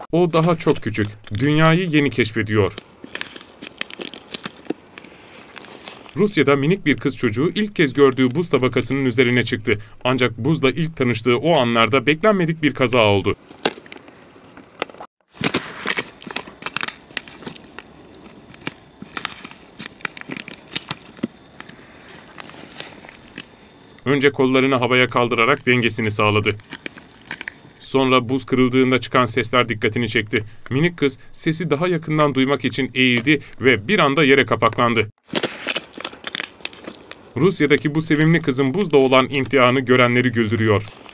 O daha çok küçük, dünyayı yeni keşfediyor. Rusya'da minik bir kız çocuğu ilk kez gördüğü buz tabakasının üzerine çıktı. Ancak buzla ilk tanıştığı o anlarda beklenmedik bir kaza oldu. Önce kollarını havaya kaldırarak dengesini sağladı. Sonra buz kırıldığında çıkan sesler dikkatini çekti. Minik kız sesi daha yakından duymak için eğildi ve bir anda yere kapaklandı. Rusya'daki bu sevimli kızın buzda olan imtihanı görenleri güldürüyor.